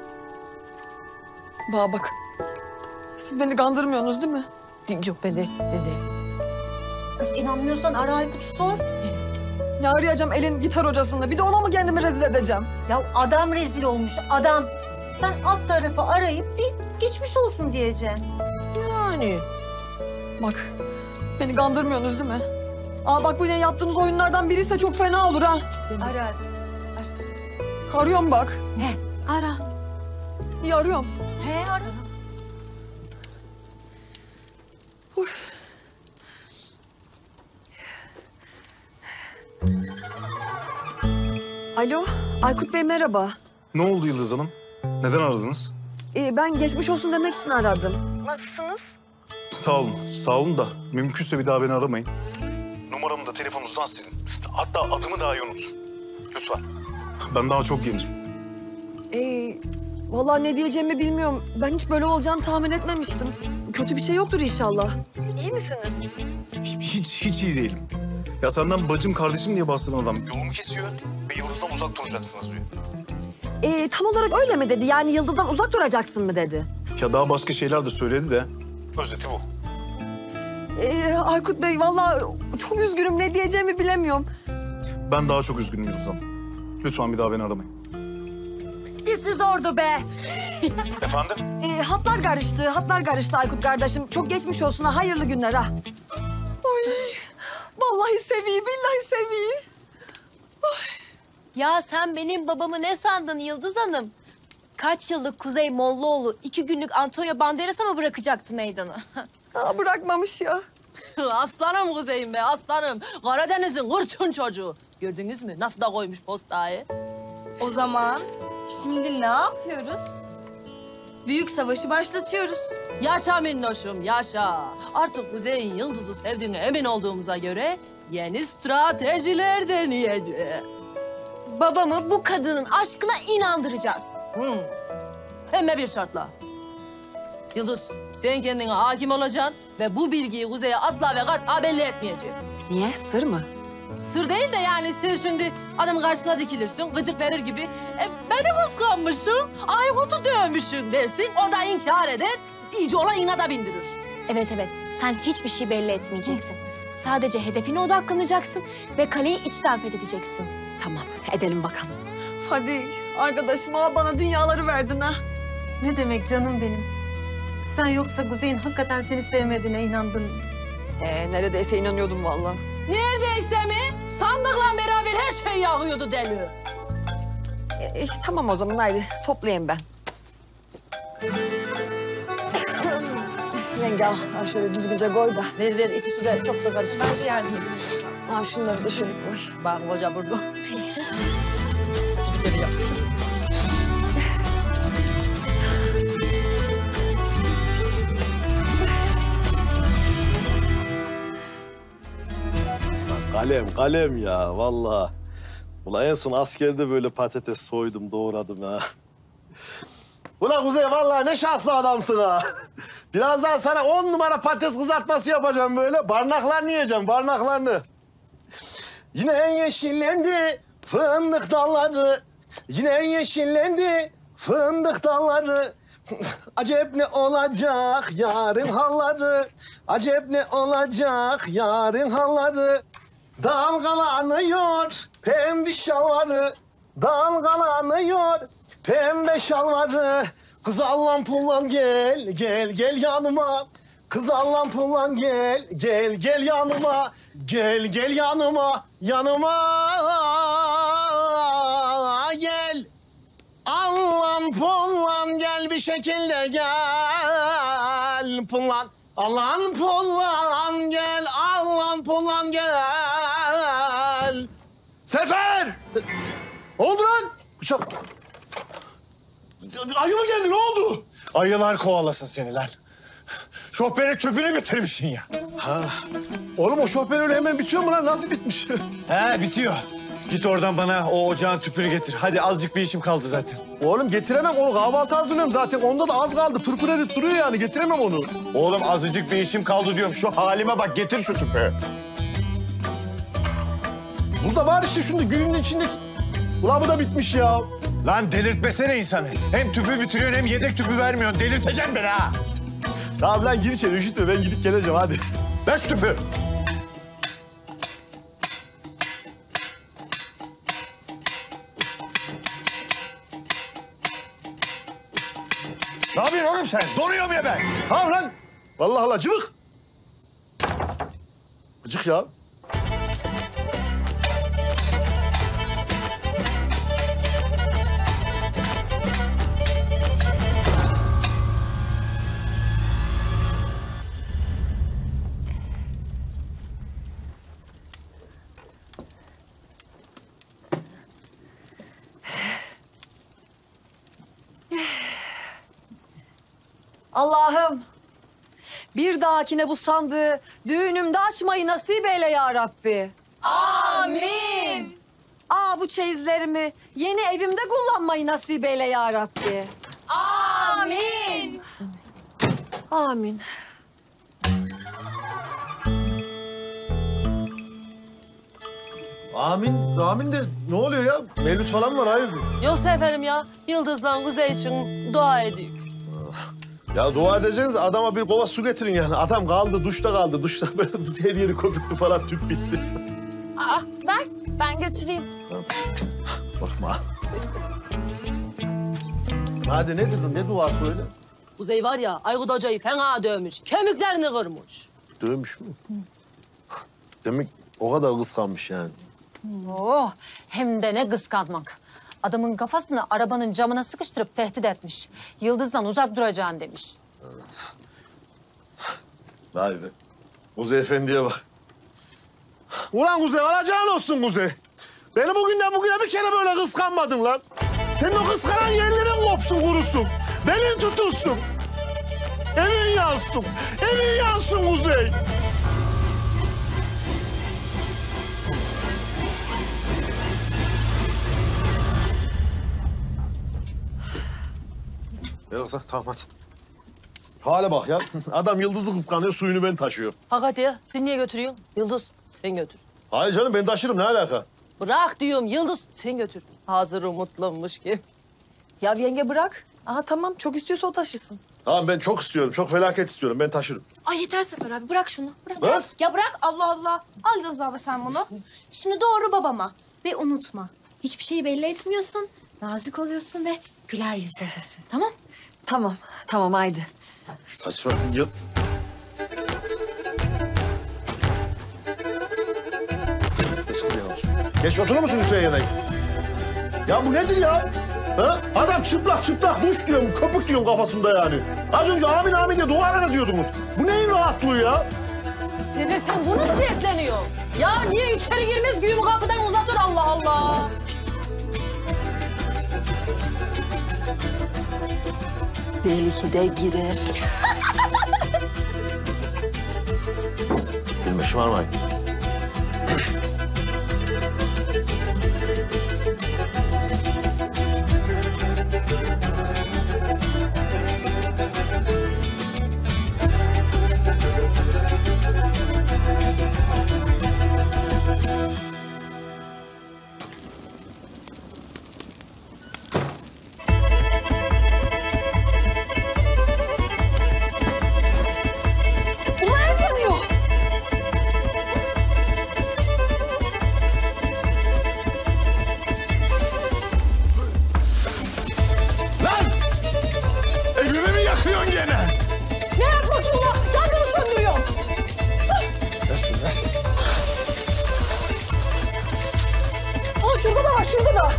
Bak. Siz beni kandırmıyorsunuz değil mi? Yok ben de. Kız inanmıyorsan ara Aykut'u sor. Ne arayacağım elin gitar hocasını? Bir de ona mı kendimi rezil edeceğim? Ya adam rezil olmuş adam. Sen alt tarafı arayıp bir geçmiş olsun diyeceksin. Yani. Bak, beni kandırmıyorsunuz değil mi? Bak bu yine yaptığınız oyunlardan biriyse çok fena olur ha. Ara hadi. Arıyorum bak. He ara. İyi arıyorum. He ara. Alo, Aykut Bey merhaba. Ne oldu Yıldız Hanım? Neden aradınız? Ben geçmiş olsun demek için aradım. Nasılsınız? Sağ olun, sağ olun da mümkünse bir daha beni aramayın. Numaramı da telefonunuzdan silin. Hatta adımı dahi unutun. Lütfen. Ben daha çok gencim. Vallahi ne diyeceğimi bilmiyorum. Ben hiç böyle olacağını tahmin etmemiştim. Kötü bir şey yoktur inşallah. İyi misiniz? Hiç iyi değilim. Ya senden bacım kardeşim diye bahseden adam yolumu kesiyor ve Yıldız'dan uzak duracaksınız diyor. Tam olarak öyle mi dedi? Yani Yıldız'dan uzak duracaksın mı dedi? Ya daha başka şeyler de söyledi de özeti bu. Aykut Bey vallahi çok üzgünüm. Ne diyeceğimi bilemiyorum. Ben daha çok üzgünüm Yıldız Hanım. Lütfen bir daha beni aramayın. Dizsiz ordu be. Efendim? Hatlar karıştı Aykut kardeşim. Çok geçmiş olsun ha. Hayırlı günler ha. Oy. Vallahi seviyi, billahi seviyi. Ya sen benim babamı ne sandın Yıldız Hanım? Kaç yıllık Kuzey Mollaoğlu 2 günlük Antonio Banderas'a mı bırakacaktı meydanı? Bırakmamış ya. Aslanım Kuzey'im be aslanım. Karadeniz'in hırçın çocuğu. Gördünüz mü? Nasıl da koymuş postayı? O zaman şimdi ne yapıyoruz? Büyük savaşı başlatıyoruz. Yaşa minnoşum yaşa. Artık Kuzey'in Yıldız'ı sevdiğine emin olduğumuza göre yeni stratejiler deneyeceğiz. Babamı bu kadının aşkına inandıracağız. Hem de bir şartla. Yıldız, sen kendine hakim olacaksın ve bu bilgiyi Kuzey'e asla ve kat'a belli etmeyeceksin. Niye? Sır mı? Sır değil de yani sen şimdi adamın karşısına dikilirsin, gıcık verir gibi. Beni kıskanmışsın, Aykut'u dövmüşsün dersin. O da inkar eder, iyice ona inada bindirir. Evet, sen hiçbir şey belli etmeyeceksin. Sadece hedefine odaklanacaksın ve kaleyi içten fethedeceksin. Tamam, edelim bakalım. Fadil, arkadaşım bana dünyaları verdin ha. Ne demek canım benim? Sen yoksa Kuzey'in hakikaten seni sevmediğine inandın mı? Neredeyse inanıyordum vallahi. Neredeyse mi? Sandıkla beraber her şey yakıyordu deli. Tamam o zaman haydi toplayayım ben. Yenge al şöyle düzgünce koy da. Ver ikisi de çok da karışmış yani. Al şunları da şöyle koy. Bak koca burada. Kalem ya vallahi. Ulan en son askerde böyle patates soydum, doğradım ha. Ulan Kuzey vallahi ne şanslı adamsın ha. Birazdan sana 10 numara patates kızartması yapacağım böyle. Barnaklarını yiyeceğim, barnaklarını. Yine yeşillendi fındık dalları. Yine yeşillendi fındık dalları. Acep ne olacak yarın halları. Acep ne olacak yarın halları. Dalgalanıyor pembe şalvarı. Dalgalanıyor pembe şalvarı. Kız Allah'ım pullan gel yanıma. Kız Allah'ım pullan gel yanıma. Gel yanıma gel. Allah'ım pullan gel bir şekilde gel pullan. Allah'ım pullan gel, Allah'ım pullan gel. Sefer! Ne oldu lan? Ayı mı geldi, ne oldu? Ayılar kovalasın seni lan. Şoförün tüpünü bitirmişsin ya. Oğlum o şoför öyle hemen bitiyor mu lan? Nasıl bitmiş? He bitiyor. Git oradan bana o ocağın tüpünü getir. Hadi azıcık bir işim kaldı zaten. Oğlum getiremem onu. Kahvaltı hazırlıyorum zaten. Onda da az kaldı. Pırpır edip duruyor yani. Getiremem onu. Oğlum azıcık bir işim kaldı diyorum. Şu halime bak, getir şu tüpü. Burada var işte şunda günün içindeki. Ulan bu da bitmiş ya. Lan delirtmesene insanı. Hem tüpü bitiriyorsun hem yedek tüpü vermiyorsun. Delirteceksin beni ha. Tamam lan gir içeri üşütme. Ben gidip geleceğim hadi. Ver şu tüpü. Ne yapıyorsun oğlum sen? Donuyor mu ya ben? Tamam lan. Vallahi Allah cıvık. Gıcık ya. Allah'ım bir dahakine bu sandığı düğünümde açmayı nasip eyle ya Rabbi. Amin. Bu çeyizlerimi yeni evimde kullanmayı nasip eyle ya Rabbi. Amin. Amin. Amin de ne oluyor ya? Mevlüt falan var hayırdır? Yoksa efendim ya, Yıldız'la Kuzey için dua ediyor. Ya dua edeceksiniz adama bir kova su getirin yani. Adam kaldı, duşta kaldı. Duşta böyle her yeri köpüktü falan, tüp bitti. Ver, ben götüreyim. Bakma. Hadi nedir bu? Ne duası öyle? Kuzey var ya, Aykut Hoca'yı fena dövmüş, kemiklerini kırmış. Dövmüş mü? Demek o kadar kıskanmış yani. Hem de ne kıskanmak. Adamın kafasını arabanın camına sıkıştırıp tehdit etmiş. Yıldız'dan uzak duracaksın demiş. Vay be. Kuzey Efendi'ye bak. Ulan Kuzey, alacağın olsun Kuzey. Beni bugünden bugüne bir kere böyle kıskanmadın lan. Senin o kıskanan yerlerin kopsun, kurusun. Belin tutulsun. Evin yansın. Evin yansın Kuzey. Ver kıza. Tamam hadi. Hale bak ya. Adam Yıldız'ı kıskanıyor, suyunu ben taşıyorum. Hakikaten ya. Sen niye götürüyorsun? Yıldız sen götür. Hayır canım ben taşırım ne alaka? Bırak diyorum Yıldız sen götür. Hazır umutlanmış ki. Ya yenge bırak. Aha tamam çok istiyorsa o taşısın. Tamam ben çok istiyorum, çok felaket istiyorum. Ben taşırım. Ay yeter Sefer abi bırak şunu. Bırak. Kız! Ya bırak Allah Allah. Al Yıldız abla sen bunu. Şimdi doğru babama. Ve unutma. Hiçbir şeyi belli etmiyorsun. Nazik oluyorsun ve güler yüzle yazıyorsun. Tamam? Tamam haydi. Saçma. Yıl... Geç kız yavaş. Geç oturur musun lütfen yerine? Ya bu nedir ya? Ha? Adam çıplak duş diyorum, köpük diyorum kafasında yani. Az önce amin amin diye dualara diyordunuz. Bu neyin rahatlığı ya? Sefer sen bunu mu dertleniyorsun? Ya niye içeri girmez güğümü kapıdan uzatır Allah Allah. Belki de girer. Bilme şımarmayın. Ulan yanıyor. Lan! Evimi mi yakıyorsun gene? Ne yapıyorsun ya? Yangını söndürüyorum. Ver şunu ver. Aa şurada da var şurada da.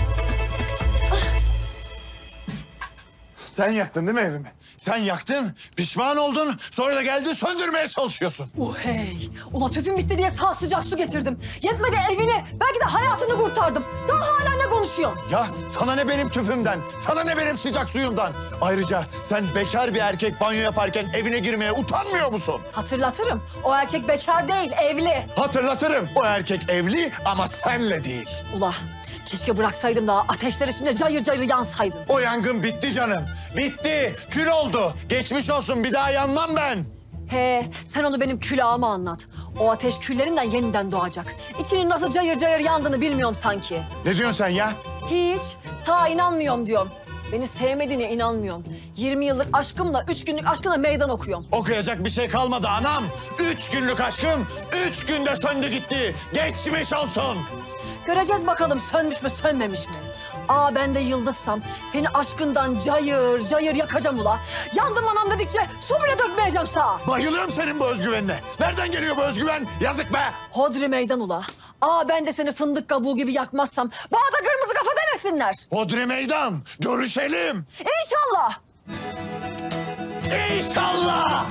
Sen yaktın değil mi evimi? Sen yaktın, pişman oldun, sonra da geldin söndürmeye çalışıyorsun. Hey. Ula tüpüm bitti diye sağ sıcak su getirdim. Yetmedi evini, belki de hayatını kurtardım. Daha hala ne konuşuyorsun? Ya sana ne benim tüpümden, sana ne benim sıcak suyumdan. Ayrıca sen bekar bir erkek banyo yaparken evine girmeye utanmıyor musun? Hatırlatırım. O erkek bekar değil, evli. Hatırlatırım, o erkek evli ama senle değil. Ula keşke bıraksaydım daha ateşler içinde cayır cayır yansaydım. O yangın bitti canım, bitti, kül oldu. Geçmiş olsun, bir daha yanmam ben. He, sen onu benim külahıma anlat. O ateş küllerinden yeniden doğacak. İçinin nasıl cayır cayır yandığını bilmiyorum sanki. Ne diyorsun sen ya? Hiç. Sağa inanmıyorum diyorum. Beni sevmediğine inanmıyorum. 20 yıllık aşkımla, 3 günlük aşkımla meydan okuyorum. Okuyacak bir şey kalmadı anam. 3 günlük aşkım 3 günde söndü gitti. Geçmiş olsun. Göreceğiz bakalım sönmüş mü sönmemiş mi? Aa ben de yıldızsam seni aşkından cayır cayır yakacağım ula. Yandım anam dedikçe su bile dökmeyeceğim sağa. Bayılıyorum senin bu özgüvenine. Nereden geliyor bu özgüven? Yazık be. Hodri meydan ula. Aa ben de seni fındık kabuğu gibi yakmazsam bana da kırmızı kafa demesinler. Hodri meydan. Görüşelim. İnşallah. İnşallah.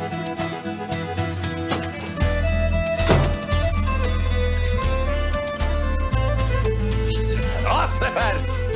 Ah Sefer.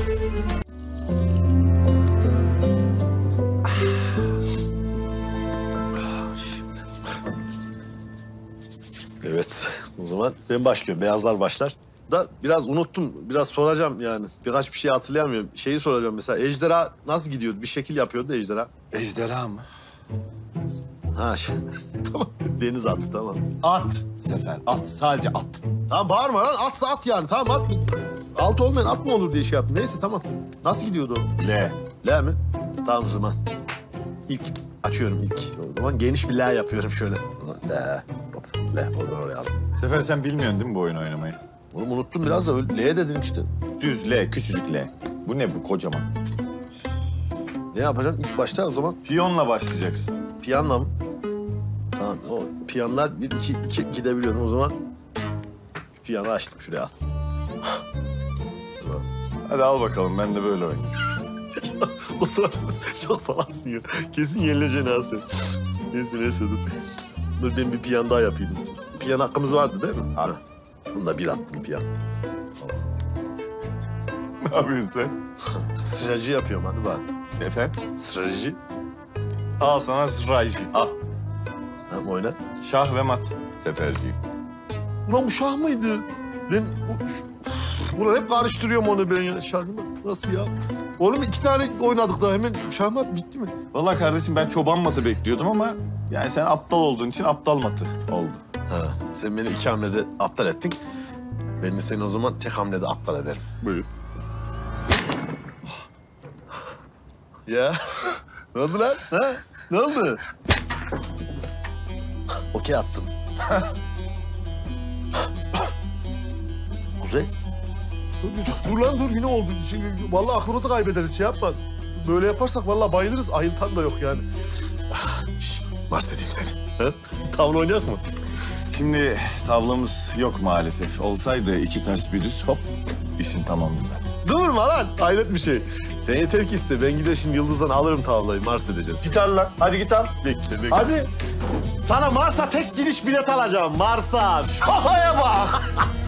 Evet. O zaman ben başlıyorum. Beyazlar başlar. Da biraz unuttum. Biraz soracağım yani. Birkaç bir şey hatırlayamıyorum. Şeyi soracağım mesela. Ejderha nasıl gidiyordu? Bir şekil yapıyordu ejderha. Ejderha mı? Ha tamam. Deniz atı tamam. At Sefer. At. Sadece at. Tamam bağırma lan. Atsa at yani. Tamam at. Altı olmayan at mı olur diye şey yaptım. Neyse tamam. Nasıl gidiyordu o? L. L mi? Tamam o zaman. İlk açıyorum ilk. O zaman geniş bir L yapıyorum şöyle. L. L. Oradan oraya aldım. Sefer sen bilmiyorsun değil mi bu oyunu oynamayı? Oğlum unuttum biraz da öyle L dedin işte. Düz L, küçücük L. Bu ne bu kocaman? Ne yapacaksın ilk başta o zaman? Piyonla başlayacaksın. Piyanla mı? Tamam o piyanlar bir iki gidebiliyorum o zaman. Piyanı açtım şuraya al. Hadi al bakalım ben de böyle oynayayım. O sırada çok salaksın ya. Kesin yenileceğini ha sen. Neyse dur. Dur ben bir piyan daha yapayım. Piyan hakkımız vardı değil mi? Abi. Bunda bir attım piyan. Ne yapıyorsun sen? Strateji yapıyorum hadi bak. Efendim? Strateji. Al sana strateji. Al. Tamam oyna. Şah ve mat Seferciğim. Ulan bu şah mıydı? Ben... Ulan hep karıştırıyorum onu ben ya şahını. Nasıl ya? Oğlum 2 tane oynadık daha hemen şahmat bitti mi? Vallahi kardeşim ben çoban matı bekliyordum ama yani sen aptal olduğun için aptal matı oldu. Ha, sen beni 2 hamlede aptal ettin. Ben de seni o zaman tek hamlede aptal ederim. Buyur. Ya ne oldu lan? Ha? Ne oldu? Okey attın. Kuzey. Dur lan dur yine oldu. Şimdi, vallahi aklımızı kaybederiz şey yapma. Böyle yaparsak vallahi bayılırız. Ayıltan da yok yani. Mars edeyim seni. Ha? Tavla oynayak mı? Şimdi tavlamız yok maalesef. Olsaydı 2 ters bir düz hop işin tamamdı zaten. Durma lan. Hayret bir şey. Sen yeter ki iste. Ben gider şimdi Yıldız'dan alırım tavlayı. Mars edeceğim. Git al lan. Hadi git al. Bekle. Hadi. Sana Mars'a tek gidiş bilet alacağım. Mars'a. Şahaya bak.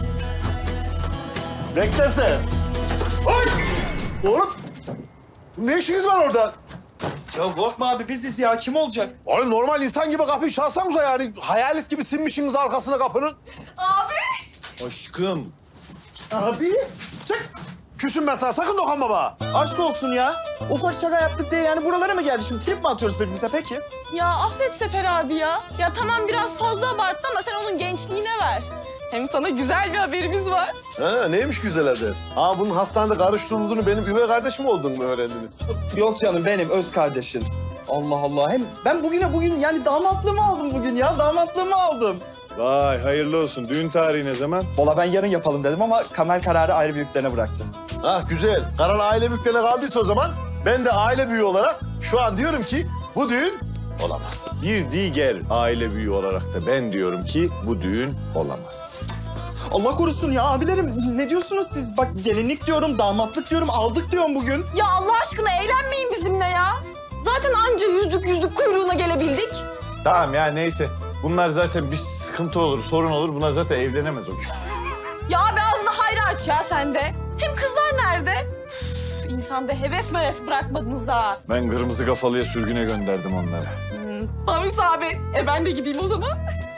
Bekle sen. Oy! Oğlum. Ne işiniz var orada? Ya korkma abi biziz ya kim olacak? Oğlum normal insan gibi kapıyı çalsanıza yani. Hayalet gibi sinmişsiniz arkasına kapının. Aşkım. Abi. Çık. Küsüm ben sana. Sakın dokunma bana. Aşk olsun ya. Ufak şaka yaptık diye yani buralara mı geldi şimdi? Trip mi atıyoruz birbirimize peki? Ya affet Sefer abi ya. Ya tamam biraz fazla abarttı ama sen onun gençliğine ver. Hem sana güzel bir haberimiz var. Ha, neymiş güzel haber? Aa bunun hastanede karıştırıldığını benim üvey kardeşim olduğunu mu öğrendiniz? Yok canım benim öz kardeşim. Allah Allah. Hem ben bugün yani damatlığımı aldım bugün ya. Damatlığımı aldım. Vay hayırlı olsun. Düğün tarihi ne zaman? Valla ben yarın yapalım dedim ama Kamer kararı ayrı büyüklerine bıraktım. Ah güzel. Karar aile büyüklerine kaldıysa o zaman ben de aile büyüğü olarak şu an diyorum ki bu düğün olamaz. Bir diğer aile büyüğü olarak da ben diyorum ki bu düğün olamaz. Allah korusun ya abilerim. Ne diyorsunuz siz? Bak gelinlik diyorum, damatlık diyorum, aldık diyorum bugün. Ya Allah aşkına eğlenmeyin bizimle ya. Zaten anca yüzdük kuyruğuna gelebildik. Tamam ya neyse. Bunlar zaten bir sıkıntı olur, sorun olur. Bunlar zaten evlenemez o gün. Ya abi ağzını hayra aç ya sen de. Hem kızlar nerede? Üf, insanda heves meves bırakmadınız ha. Ben kırmızı kafalıya sürgüne gönderdim onları. Hamis abi. Ben de gideyim o zaman.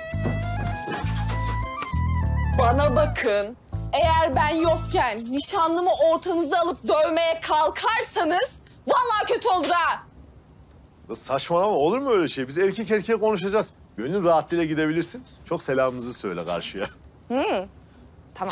Bana bakın. Eğer ben yokken nişanlımı ortanıza alıp dövmeye kalkarsanız vallahi kötü olur ha. Kız saçmalama olur mu öyle şey? Biz erkek erkeğe konuşacağız. Gönül rahatlığıyla gidebilirsin. Çok selamımızı söyle karşıya. Tamam.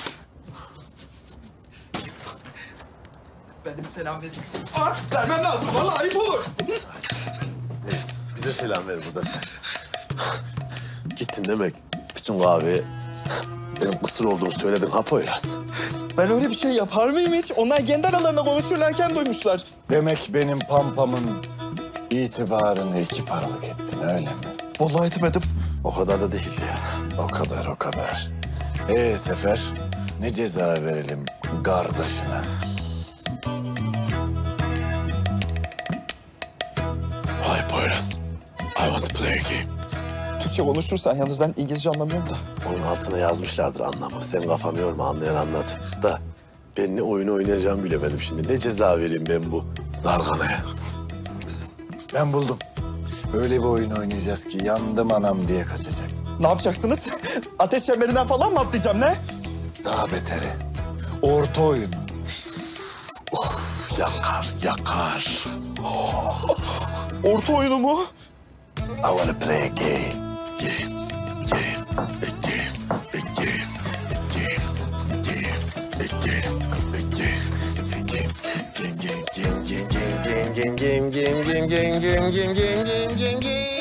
Ben de bir selam vereyim. Aa, vermem lazım. Vallahi ayıp olur. Neyse bize selam ver burada sen. Gittin demek bütün kahveye benim kısır olduğumu söyledin ha Poyraz. Ben öyle bir şey yapar mıyım hiç? Onlar kendi aralarında konuşurlarken duymuşlar. Demek benim pampamın itibarını 2 paralık ettin öyle mi? Vallahi etmedim. O kadar da değildi ya. O kadar, o kadar. Sefer, ne ceza verelim kardeşine? Hi Poyraz. I want to play a game. Türkçe konuşursan yalnız ben İngilizce anlamıyorum da. Onun altına yazmışlardır anlamı. Sen kafanı yorma anlayan anlat. Da ben ne oyunu oynayacağımı bilemedim şimdi. Ne ceza vereyim ben bu zarganaya? Ben buldum. Öyle bir oyun oynayacağız ki yandım anam diye kaçacak. Ne yapacaksınız? Ateş çemberinden falan mı atlayacağım ne? Daha beteri. Orta oyunu. Yakar, yakar. Orta oyunu mu? I want to play a game. Game, game, a game, a game, a game, a game, a game, a game, a game, game, game, game, game, game, game, game, game, game, game, game, game, game, game, game.